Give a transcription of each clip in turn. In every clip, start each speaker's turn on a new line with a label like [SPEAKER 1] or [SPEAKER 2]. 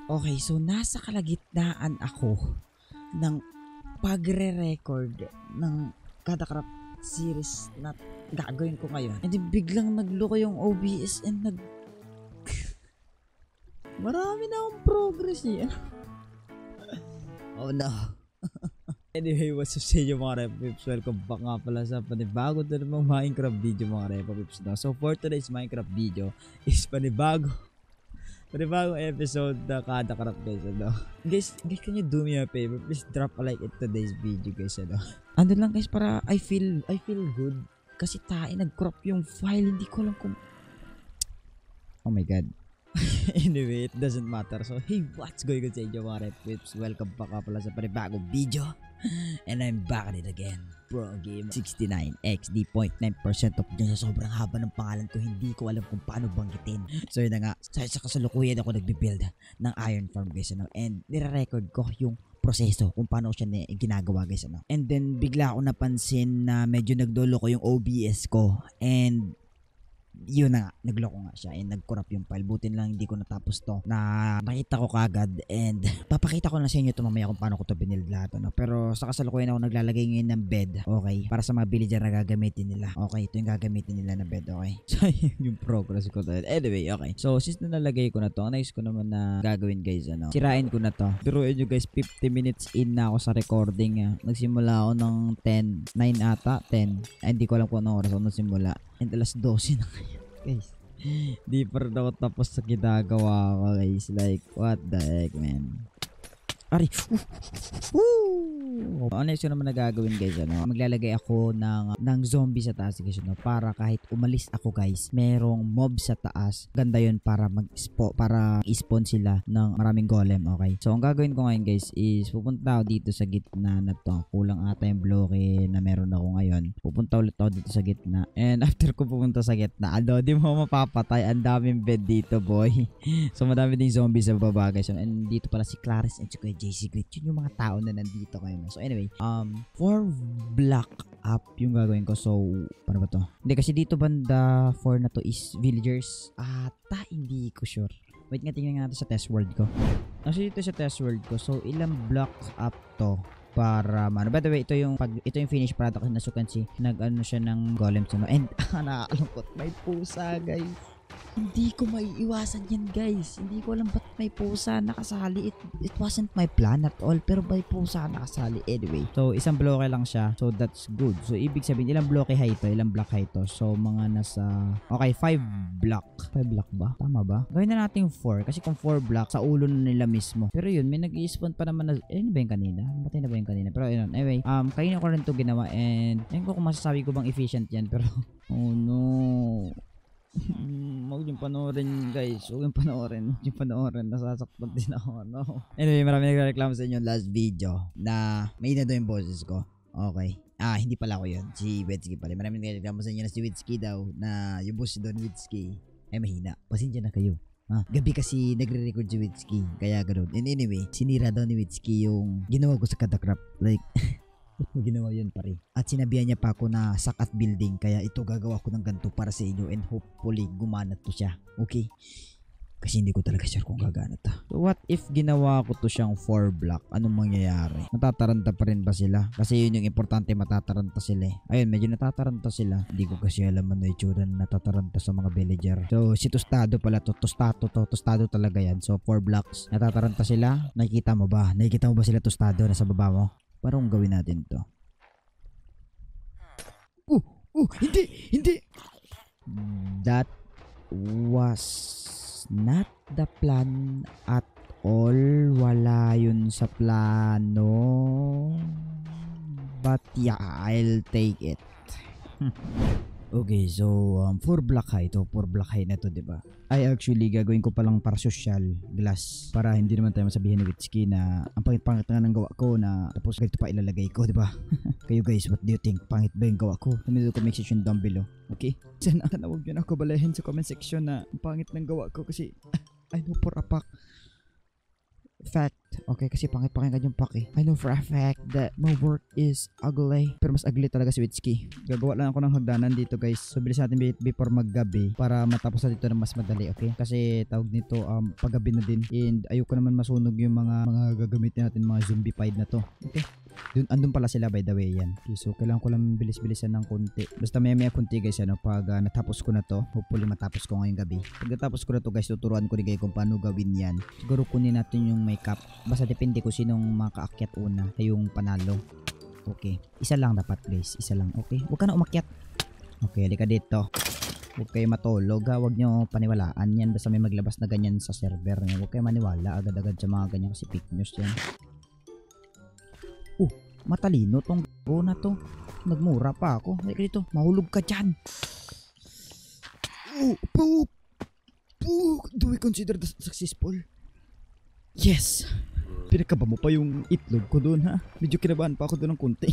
[SPEAKER 1] Okay, so nasa kalagitnaan ako ng pagre-record ng Kadakrap series na gagawin ko ngayon. And then biglang nagluko yung OBS and marami na akong progress eh. Oh no. Anyway, what's up sa inyo mga Repapips? Welcome back nga pala sa panibago na namang Minecraft video mga Repapips. So for today's Minecraft video is panibagong episode na Kadakrap guys. Guys, can you do me a favor? Please drop a like in today's video guys. Ano lang guys, para I feel good. Kasi nag-crop yung file. Hindi ko alam kung... Oh my god. Anyway, it doesn't matter. So hey, what's going on sa inyo mga Repapips? Welcome back pala sa panibagong video. And I'm back at it again. Pro game 69 XD 0.9% of dyan sa sobrang haba ng pangalan ko. Hindi ko alam kung paano banggitin. So yun na nga, sa kasalukuyan ako nagbibuild ng iron farm guys. And nire-record ko yung proseso kung paano siya ginagawa guys. And then bigla ako napansin na medyo nagdolo ko yung OBS ko. And yun na nga, nagloko nga siya and nag-corrupt yung file. Butin lang hindi ko natapos to na nakita ko kagad and papakita ko na sa inyo ito mamaya kung paano ko to binild lahat. Pero sa kasalukuyan ako naglalagay ngayon ng bed, okay, para sa mga villager na gagamitin nila. Okay, ito yung gagamitin nila na bed, okay. So yung progress ko to. Anyway, okay, so since na nalagay ko na to, nice ko naman na gagawin guys, sirain ko na to. Pero yun guys, 50 minutes in na ako sa recording. Nagsimula ako ng 9 ata, 10. Hindi ko alam kung anong oras ako nagsimula. And alas 12 na ngayon guys. Di pa rin ako tapos sa ginagawa ko guys. Like what the heck man. Ari. Ano yung naman na gagawin guys, maglalagay ako ng zombie sa taas guys, para kahit umalis ako guys, merong mob sa taas. Ganda yun para i-spawn sila ng maraming golem, okay. So ang gagawin ko ngayon guys is pupunta ako dito sa gitna na to. Kulang ata yung bloke na meron ako ngayon. Pupunta ulit ako dito sa gitna. And after ko pupunta sa gitna, di mo mapapatay. Ang daming bed dito boy. So madami ding zombie sa baba guys. And dito pala si Clarice and si JC Great. Yun yung mga tao na nandito ngayon. So anyway, 4 block up yung gagawin ko. So paano ba to? Hindi kasi dito banda 4 na to is villagers. Hindi ko sure. Wait nga, tingnan nga natin sa test world ko. Kasi dito sa test world ko, so ilang blocks up to para by the way, ito yung finished product na sukansi. Nag-ano siya ng golems and nakakalungkot, may pusa guys. Hindi ko maiiwasan yan guys. Hindi ko alam ba't may pusa nakasali. It wasn't my plan at all, pero may pusa nakasali anyway. So isang bloke lang siya, so that's good. So ibig sabihin ilang bloke high to, ilang block high to. So mga nasa, okay, 5 block ba? Tama ba? Gawin na natin 4 kasi kung 4 block sa ulo na nila mismo. Pero yun, may nag-i-spawn pa naman na, ba yung kanina? Matay na ba yung kanina? Pero yun, anyway, kanina ko rin to ginawa and ayun ko kung masasabi ko bang efficient yan, pero oh no. Huwag yung panoorin guys. Huwag yung panoorin. Nasasaktan din ako, no? Anyway, marami nagreklamo sa inyo last video na may na daw yung boses ko. Okay. Hindi pala ako yun. Si Witzky pala. Marami nagreklamo sa inyo na si Witzky daw, na yung boss doon, Witzky, ay mahina. Pasensya na kayo. Gabi kasi nagre-record si Witzky, kaya ganoon. And anyway, sinira daw ni Witzky yung ginawa ko sa Kadakrap. Like ginawa yun pare. At sinabihan niya pa ako na sakat building, kaya ito gagawa ko ng ganito para sa inyo and hopefully gumana to siya. Okay? Kasi hindi ko talaga sure kung gagana to. So what if ginawa ko to siyang 4 block? Anong mangyayari? Matataranta pa rin ba sila? Kasi yun yung importante, matataranta sila eh. Ayun, medyo natataranta sila. Hindi ko kasi alam ano yung tsura na natataranta sa mga villager. So si Tostado pala to. Tostado talaga yan. So 4 blocks. Natataranta sila. Nakikita mo ba sila Tostado nasa baba mo? Parang gawin natin to. Hindi. That was not the plan at all. Wala yun sa plano. But yeah, I'll take it. Okay, so 4 block high to. 4 block high na to, diba? Ay, actually, gagawin ko palang para social glass. Para hindi naman tayo masabihin ni Witzky na ang pangit-pangit nga ng gawa ko na tapos ganito pa ilalagay ko, diba? Kayo guys, what do you think? Pangit ba yung gawa ko? Sabi ko comment section down below. Okay? Sana huwag nyo na ako balahin sa comment section na ang pangit ng gawa ko kasi I know for a fact Okay, kasi pangit-pangit yung paki. I know for a fact that my work is ugly. Pero mas ugly talaga si Witski. Gagawa lang ako ng hagdanan dito guys. So bilis natin before maggabi para matapos na dito na mas madali, okay? Kasi tawag nito paggabi na din. And ayoko naman masunog yung mga gagamitin natin, mga zombified na to. Okay. Andun pala sila by the way yan. Okay, so kailangan ko lang bilis-bilisan ng konti. Basta may konti guys pag natapos ko na to, hopefully matapos ko ngayong gabi. Pag natapos ko na to guys, tuturuan ko rin kayo kung paano gawin yan. Siguro kunin natin yung makeup. Basta depende ko sinong makaakyat una yung panalo. Okay, isa lang dapat guys, isa lang. Okay, huwag ka na umakyat. Okay, halika dito. Huwag kayo matulog ha, huwag nyo paniwalaan yan. Basta may maglabas na ganyan sa server nyo, huwag kayo maniwala agad-agad sa mga ganyan kasi fake news yan. Matalino tong go na to. Nagmura pa ako. Like dito, mahulog ka dyan. Do we consider that successful? Yes. Pinakaba mo pa yung itlog ko doon ha. Medyo kinabahan pa ako doon ng konti.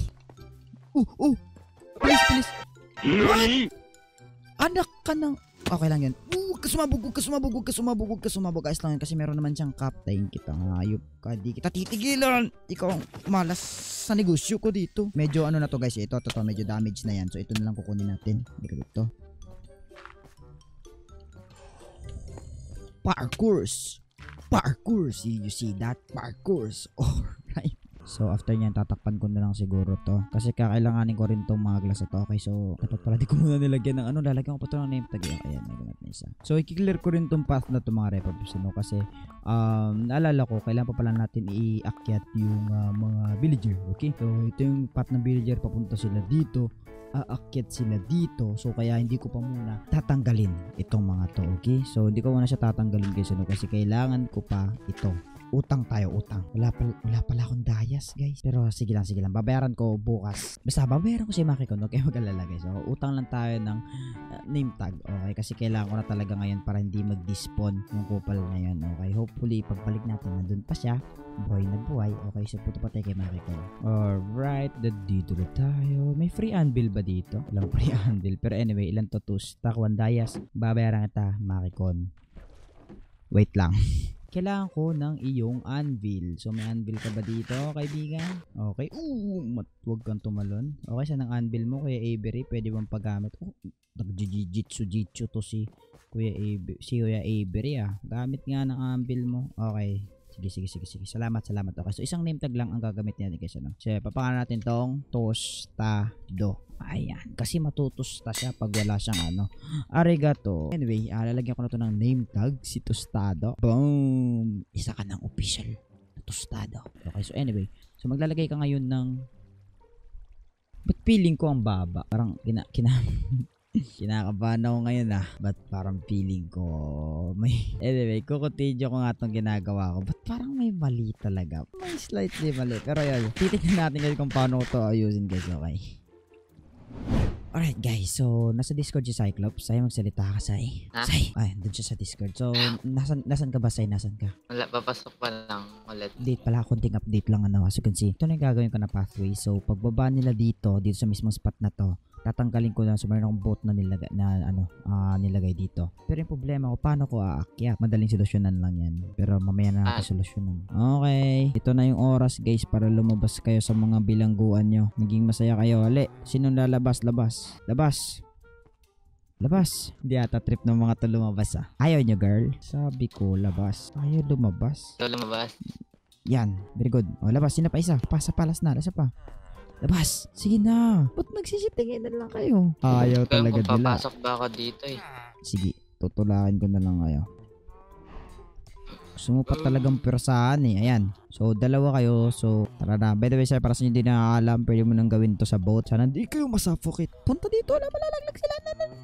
[SPEAKER 1] Please. What? Anak ka ng... Okay lang yan. Huwag ka sumabog. Guys lang yan kasi meron naman siyang captain. Kita ngayop ka. Di kita titigilan. Ikaw ang malas sa negosyo ko dito. Medyo ano na to guys. Ito. Medyo damage na yan. So ito na lang kukunin natin. Dito dito. Parkours. You see that? Parkours. Alright. So after nyan, tatakpan ko na lang siguro to. Kasi kakailanganin ko rin tong mga glass na to. Okay, so dapat pala di ko muna nilagyan ng lalagyan ko pa to ng name tag. Ayan, may gamit na isa. So i-clear ko rin tong path na to mga repapos. Kasi naalala ko, kailangan pa pala natin iakyat yung mga villager. Okay, so ito yung path ng villager, papunta sila dito. Aakyat sila dito. So kaya hindi ko pa muna tatanggalin itong mga to. Okay, so hindi ko muna siya tatanggalin guys. Kasi kailangan ko pa ito. Utang. Wala pala akong dayas guys. Pero sige lang. Babayaran ko bukas. Basta babayaran ko si Maki ko. Okay, mag-alala guys. So utang lang tayo ng name tag. Okay, kasi kailangan ko na talaga ngayon para hindi mag-despawn yung kupal ngayon. Okay, hopefully pagbalik natin nandun pa siya. Buhay na buhay. Okay, so puto pa tayo kay Maki ko. Alright, dito na tayo. May free anvil ba dito? Walang free anvil. Pero anyway, ilan to? 2 stack, 1 dayas. Babayaran kita, Maki ko. Wait lang. Kailangan ko ng iyong anvil. So, may anvil ka ba dito, kaibigan? Okay. Huwag kang tumalon. Okay, saan ang anvil mo, Kuya Avery? Pwede bang paggamit? Nag-jitsu to si Kuya Avery Gamit nga ng anvil mo. Okay. Sige. Salamat. Okay, so isang name tag lang ang gagamit niya guys. So, papangalan natin tong Tostado. Ayan, kasi matutusta siya pag wala siyang arigato. Anyway, lalagyan ko na to ng name tag, si Tostado. Boom! Isa ka ng official na Tostado. Okay, so anyway, so maglalagay ka ngayon ng... Ba't feeling ko ang baba? Parang kinakabahan ako ngayon Ba't parang feeling ko may... Anyway, kukontinue ko nga itong ginagawa ko. Ba't parang may mali talaga? May slightly mali. Pero yun, titignan natin guys kung paano ko ito ayusin guys, okay? Alright guys, so nasa Discord si Cyclops. Say magsalita ka, Say. Say. Ay, dun siya sa Discord. So, nasan ka ba, Say? Nasan ka?
[SPEAKER 2] Wala, papasok pa lang ulit.
[SPEAKER 1] Update pala, konting update lang as you can see. Ito na yung gagawin ko na pathway. So, pagbaba nila dito sa mismong spot na to, tatanggalin ko na. So, mayroon akong boat na nilagay dito. Pero yung problema ko, paano ko aakyat? Madaling solusyonan lang yan. Pero mamaya na natin solusyonan. Okay. Ito na yung oras guys para lumabas kayo sa mga bilangguan nyo. Naging masaya kayo. Hali, sinong lalabas? Labas. Hindi ata trip ng mga to lumabas Ayaw nyo girl? Sabi ko labas. Ayaw lumabas.
[SPEAKER 2] Ito lumabas.
[SPEAKER 1] Yan. Very good. O labas. Sino pa isa? Palas na. Isa pa. Labas. Sige na. Ba't nagsisitingin na lang kayo? Ayaw talaga nila.
[SPEAKER 2] Papasok ba ako dito
[SPEAKER 1] Sige. Tutulakin ko na lang kayo. Gusto mo pa talagang pirasahan Ayan. So, dalawa kayo. So, tara na. By the way, sir, para sa inyo hindi nakakaalam, pwede mo nang gawin to sa boat. Sana hindi kayo masuffocate. Punta dito. Malalaglag sila.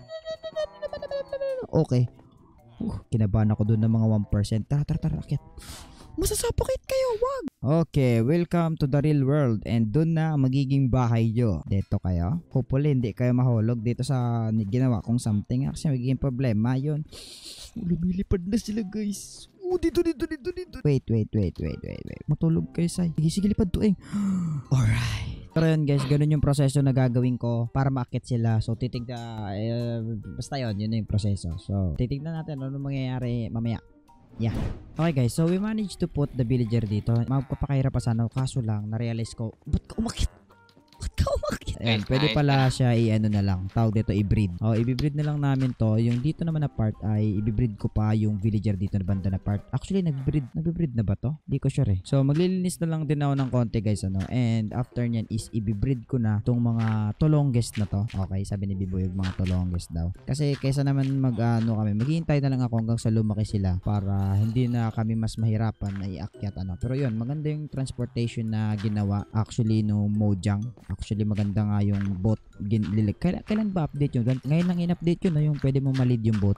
[SPEAKER 1] Okay. Kinabahan ako doon ng mga 1%. Tara. Akit. Masasuffocate kayo. Wag. Okay. Welcome to the real world. And doon na magiging bahay nyo. Dito kayo. Hopefully, hindi kayo mahulog dito sa ginawa kong something. Kasi magiging problema yun. Lumilipad na sila, guys. Dito. Wait. Matulog kayo, Say. Sige, lipad tuing. Alright. Pero yun guys, ganun yung proseso na gagawin ko para maakit sila. So basta yun yung proseso. So titignan natin ano mangyayari mamaya. Yeah. Okay guys, so we managed to put the villager dito. Magpapakahirap pa sana, kaso lang, na-realize ko, ba't ka umakit? Ba't ka umakit? Ayan,
[SPEAKER 2] Nice,
[SPEAKER 1] pwede
[SPEAKER 2] nice
[SPEAKER 1] pala
[SPEAKER 2] na.
[SPEAKER 1] siya i-ano na lang. Tawag dito, i-breed. O, i-breed na lang namin to. Yung dito naman na part ay i-breed ko pa yung villager dito na banda na part. Actually, nag-breed na ba to? Di ko sure eh. So, maglilinis na lang din ako ng konti guys, ano. And after nyan is i-breed ko na tong mga tolongest na to. Okay, sabi ni Biboy, yung mga tolongest daw. Kasi kaysa naman kami, maghihintay na lang ako hanggang sa lumaki sila para hindi na kami mas mahirapan na iakyat ano. Pero yun, maganda yung transportation na ginawa actually no Mojang. Actually maganda nga yung boat kailan ba update yun? Ngayon lang in-update yun, no? Yung pwede mo ma-lead yung boat.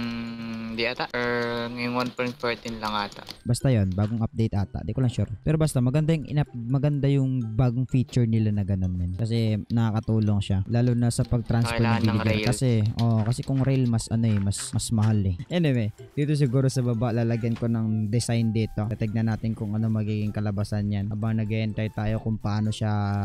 [SPEAKER 2] Di ata. Or ngayong 1.14 lang ata.
[SPEAKER 1] Basta yun, bagong update ata. Di ko lang sure. Pero basta maganda yung bagong feature nila na ganun men. Kasi nakakatulong siya. Lalo na sa pag-transfer ng villager. Kasi kung rail mas mas mahal eh. Anyway, dito siguro sa baba lalagyan ko ng design dito. Tignan natin kung ano magiging kalabasan yan. Habang nag-e-entry tayo kung paano siya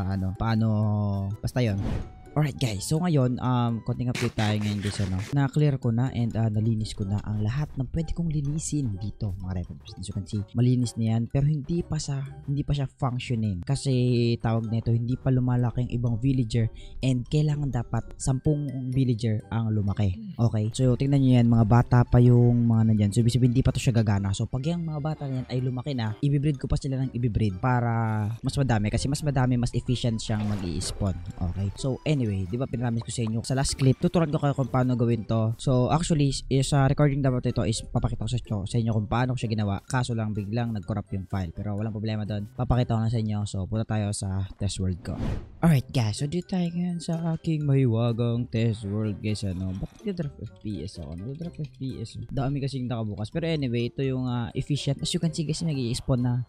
[SPEAKER 1] basta yun. Alright guys, so ngayon, konting update tayo ngayon guys, ano. Na-clear ko na and nalinis ko na ang lahat ng pwede kong linisin dito, mga reference. As you can see, malinis na yan, pero hindi pa siya functioning. Kasi tawag nito, hindi pa lumalaki ang ibang villager and kailangan dapat 10 villager ang lumaki. Okay? So tingnan nyo yan, mga bata pa yung mga nandyan. So ibig sabihin, hindi pa to siya gagana. So pag yung mga bata na yan ay lumaki na, ibibreed ko pa sila ng ibibreed para mas madami. Kasi mas madami, mas efficient siyang mag-i-spawn. Okay? So anyway, di ba pinamis ko sa inyo sa last clip, tuturuan ko kayo kung paano gawin to. So actually, sa recording dapat ito is papakita ko sa inyo kung paano ko siya ginawa. Kaso lang biglang nag-corrupt yung file. Pero walang problema doon. Papakita ko na sa inyo. So punta tayo sa test world ko. Alright guys, so dito tayo ngayon sa aking mahiwagang test world guys. Ano, ba't nag-drop FPS ako? Nag-drop FPS. Dami kasing nakabukas. Pero anyway, ito yung efficient. As you can see guys, nag-i-spawn na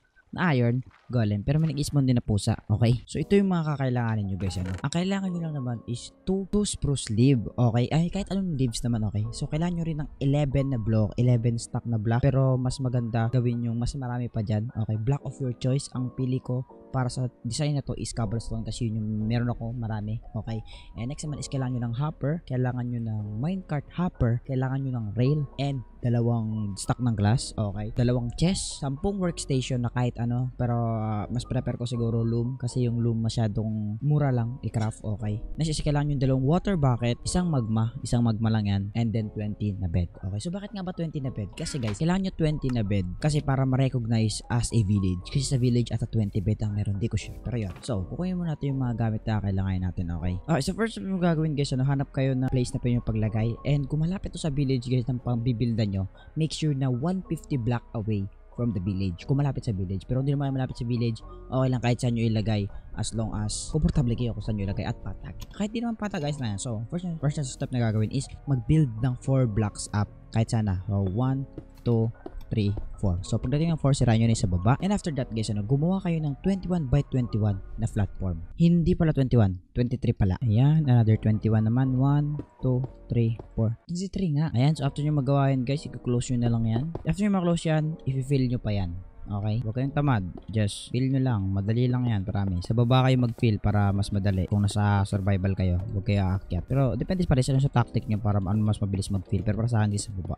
[SPEAKER 1] iron golem, pero may nag-spawn din na pusa. Okay, so ito yung mga kakailanganin nyo guys, ano. Ang kailangan nyo lang naman is 2 spruce leaf. Okay, ay kahit anong leaves naman. Okay, so kailangan nyo rin ng 11 na block, 11 stack na block, pero mas maganda gawin yung mas marami pa dyan. Okay, block of your choice ang pili ko para sa design na to is cobblestone kasi yun yung meron ako marami. Okay, and next naman is kailangan nyo ng hopper, kailangan nyo ng minecart hopper, kailangan nyo ng rail, and 2 stack ng glass. Okay, 2 chest, 10 workstation na kahit ano, pero mas prefer ko siguro loom kasi yung loom masyadong mura lang i-craft. Okay, next is kailangan nyo 2 water bucket, isang magma lang yan, and then 20 na bed. Okay, so bakit nga ba 20 na bed? Kasi guys, kailangan nyo 20 na bed kasi para ma-recognize as a village, kasi sa village at 20 bed ang meron, di ko sure, pero yun. So kukunin mo natin yung mga gamit na kailangan natin. Okay, so first yung gagawin guys, ano, hanap kayo na place na pwede yung paglagay, and kung malapit to sa village guys ng pang-bibilda nyo, make sure na 150 block away from the village. Kung malapit sa village. Pero hindi naman malapit sa village, okay lang kahit saan nyo ilagay as long as komportable kayo kung saan nyo ilagay at patag. Kahit di naman patag guys na yan. So, first step na gagawin is mag-build ng 4 blocks up. Kahit sana. So, 1, 2, 3, 4. So, pagdating ng 4, sirahan nyo na sa baba. And after that guys, ano, gumawa kayo ng 21 by 21 na platform. Hindi pala 21. 23 pala. Ayan. Another 21 naman. 1, 2, 3, 4. 23 nga. Ayan. So, after nyo magawa yan guys, i-close nyo na lang yan. After nyo ma-close yan, i-fill nyo pa yan. Okay? Huwag kayong tamad. Just fill nyo lang. Madali lang yan. Promise. Sa baba kayo mag-fill para mas madali. Kung nasa survival kayo, huwag kayo aakyat. Pero depende pa rin sa tactic nyo para mas mabilis mag-fill. Pero para sa akin, di sa baba.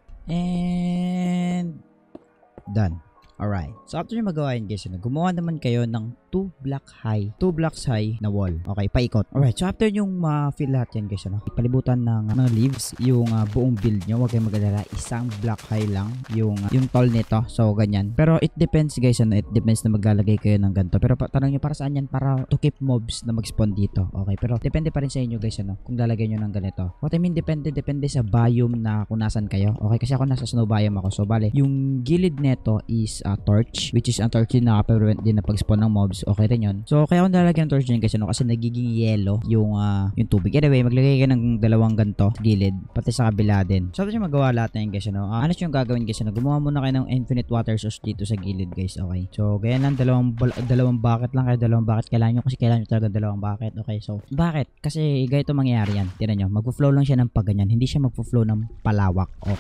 [SPEAKER 1] And done. Alright. So after nyo magawa yun guys, gumawa naman kayo ng 2 blocks high na wall. Okay, paikot. Alright, so after yung ma-fill lahat yan guys, ipalibutan ng leaves yung buong build nyo. Huwag kayong magalala, isang block high lang yung tall nito. So ganyan. Pero it depends guys, it depends na maglalagay kayo ng ganito. Pero tanong nyo para saan yan? Para to keep mobs na mag-spawn dito. Okay, pero depende pa rin sa inyo guys, kung lalagay nyo ng ganito. What I mean, depende sa biome na kung nasan kayo. Okay, kasi ako nasa snow biome ako. So bale, yung gilid neto is torch, which is ang torch din nakaka-prevent din na pag-spawn ng mobs. Okay rin yun. So kaya ako nilalagyan ng torch din kasi nagiging yellow yung tubig. Anyway, maglagay kayo ng 2 ganito sa gilid, pati sa kabila din. So after magawa lahat na yun guys, ano yung gagawin guys, gumawa muna kayo ng infinite water source dito sa gilid guys. Okay, so ganyan lang, dalawang bucket lang kayo, 2 bucket kailangan nyo kasi kailangan nyo talaga 2 bucket. Okay, so bakit? Kasi ganito mangyayari yan. Tingnan nyo, magpo-flow lang siya ng pagganyan, hindi siya magpo-flow ng palawak. Okay,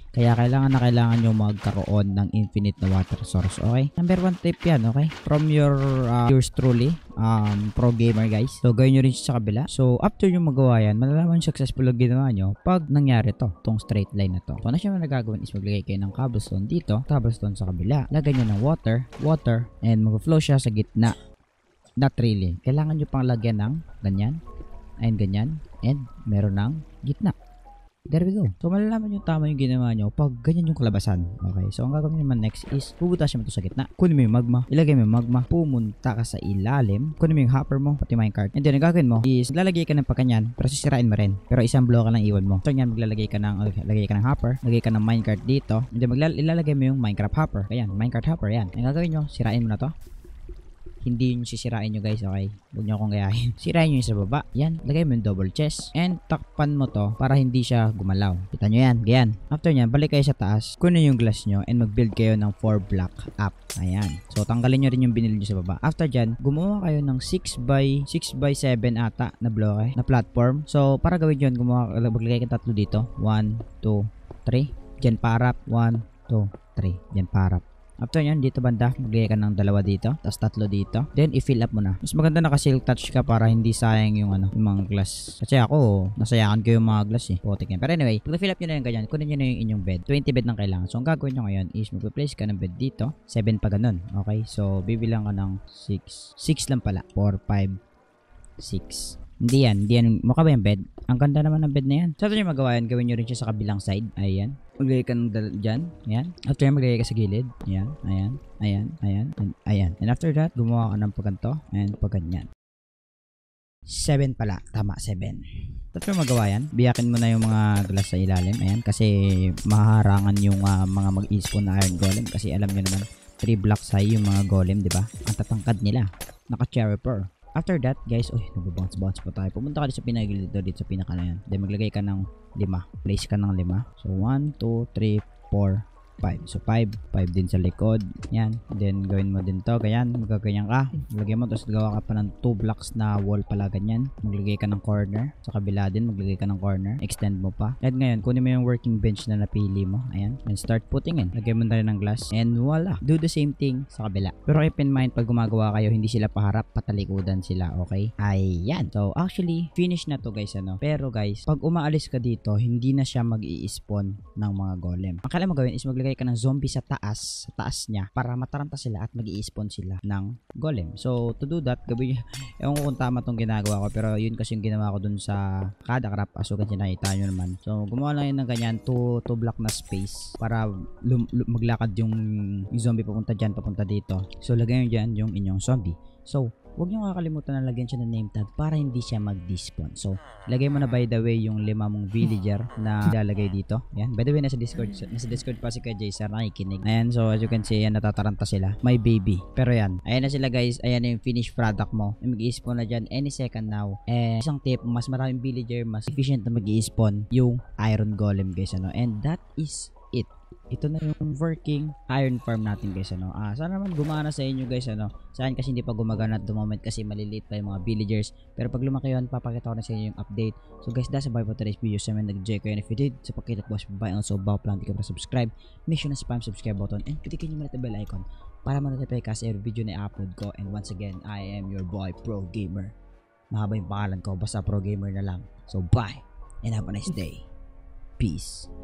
[SPEAKER 1] Kaya kailangan nyo magkaroon ng infinite na water source, okay? Number 1 tip yan, okay? From yours truly, pro gamer guys. So, gawin nyo rin siya sa kabila. So, after nyo magawa yan, malalaman successful ang ginawa nyo pag nangyari to, tong straight line na to. So, ano siya nagagawin is maglagay kayo ng cobblestone dito, cobblestone sa kabila. Lagay nyo ng water, and mag-flow siya sa gitna. Not really. Kailangan nyo pang lagyan ng ganyan, and meron ng gitna. There we go. So, malalaman nyo tama yung ginawa nyo pag ganyan yung kalabasan. Okay. So, ang gagawin nyo naman next is bubutasin mo ito sa gitna. Kunin mo yung magma. Ilagay mo yung magma. Pumunta ka sa ilalim. Kunin mo yung hopper mo, pati minecart. And then, ang gagawin mo is lalagay ka ng pagkanyan, pero sisirain mo rin. Pero isang block ka lang iwan mo. So, yan, lagay ka ng hopper. Lagay ka ng minecart dito. And then, ilalagay mo yung Minecraft hopper. Ayan, Minecart hopper. Yan. Ang gagawin nyo, sirain mo na to. Hindi nyo sisirain nyo guys, okay? Huwag nyo akong gayahin. Sirain nyo yung sa baba. Yan. Lagay mo yung double chest. And takpan mo to para hindi siya gumalaw. Kita nyo yan. Ganyan. After nyan, balik kayo sa taas. Kunin yung glass nyo and mag-build kayo ng 4 block up. Ayan. So, tanggalin nyo rin yung binili nyo sa baba. After dyan, gumawa kayo ng 6x7 ata na bloke, na platform. So, para gawin yun, maglagay kayo tatlo dito. 1, 2, 3. Dyan parap. 1, 2, 3. Dyan parap. After yan, dito banda, maglagay ka ng 2 dito, tapos 3 dito. Then, i-fill up mo na. Mas maganda naka-silk touch ka para hindi sayang yung yung mga glass. Kasi ako, nasayangan ko yung mga glass eh. Putik yan. Pero anyway, pag fill up nyo na yung ganyan, kunin nyo na yung inyong bed. 20 bed lang kailangan. So, ang gagawin nyo ngayon is mag-place ka ng bed dito. 7 pa ganun. Okay? So, bibilang ka ng 6. 6 lang pala. 4, 5, 6. Hindi yan. Mukha ba yung bed? Ang ganda naman ng bed na yan. So, ito nyo magawa yan. Gawin nyo rin siya sa kabilang side. Ayan. Maglagay ka ng dyan. Ayan. After yan, maglagay ka sa gilid. Ayan. And after that, gumawa ka ng pagganto and pagganyan. 7 pala. Tama, 7. After magawa yan, biyakin mo na yung mga glass sa ilalim. Ayan. Kasi mahaharangan yung mga mag-i-spawn na iron golem. Kasi alam nyo naman, 3 blocks high yung mga golem, diba? Ang tatangkad nila. Naka-cherry pearl. After that, guys, nag-bounce pa tayo. Pumunta ka dito sa pinagilid dito sa pinaka na yan. Then, maglagay ka ng 5. Place ka ng 5. So, 1, 2, 3, 4, 5. So, 5 din sa likod. Yan. Then, gawin mo din to. Ganyan. Magaganyan ka. Maglagay mo. Tapos, gawa ka pa ng 2 blocks na wall pala. Ganyan. Maglagay ka ng corner. Sa kabila din, maglagay ka ng corner. Extend mo pa. At ngayon, kunin mo yung working bench na napili mo. Ayan. And start putting in. Lagay mo na rin ng glass. And voila. Do the same thing sa kabila. Pero keep in mind, pag gumagawa kayo, hindi sila paharap. Patalikudan sila. Okay? Ayan. So, actually, finish na to guys. Pero guys, pag umaalis ka dito, hindi na siya mag-i-spawn ng mga golem. Ang kailangan magawin is maglagay ka ng zombie sa taas niya para mataranta sila at mag-i-spawn sila ng golem. So, to do that, gawin ewan ko kung tama tong ginagawa ko, pero yun kasi yung ginawa ko dun sa kada crap. So, kasi nakita nyo naman. So, gumawa lang yun ng ganyan, 2 block na space para maglakad yung zombie papunta dyan, papunta dito. So, lagay nyo dyan yung inyong zombie. So, huwag nyo kakalimutan na lagyan siya ng name tag para hindi siya mag-despawn. So, lagay mo na by the way yung 5 mong villager na ilalagay dito. Yan. By the way, nasa Discord pa si Kajay Sir nakikinig. Ayan, so as you can see, yan, natataranta sila. My baby. Pero yan. Ayan na sila guys. Ayan na yung finished product mo. Mag-i-spawn na dyan any second now. Isang tip, mas maraming villager, mas efficient na mag-i-spawn yung iron golem guys. And that is it. Ito na yung working iron farm natin guys. Sana naman gumana sa inyo guys. Sa akin kasi hindi pa gumagana at the moment kasi maliliit pa yung mga villagers. Pero pag lumaki yun, papakita ko na sa inyo yung update. So guys, that's about for today's video. Sa mga nag-enjoy kayo. And if you did, sa pakita ko bye. Also, bawa plan, di ka pa subscribe. Make sure na spam subscribe button. And click nyo muna the bell icon para ma-notify ka sa every video na i-upload ko. And once again, I am your boy, Pro Gamer. Mahaba yung pangalan ko. Basta Pro Gamer na lang. So bye. And have a nice day. Peace.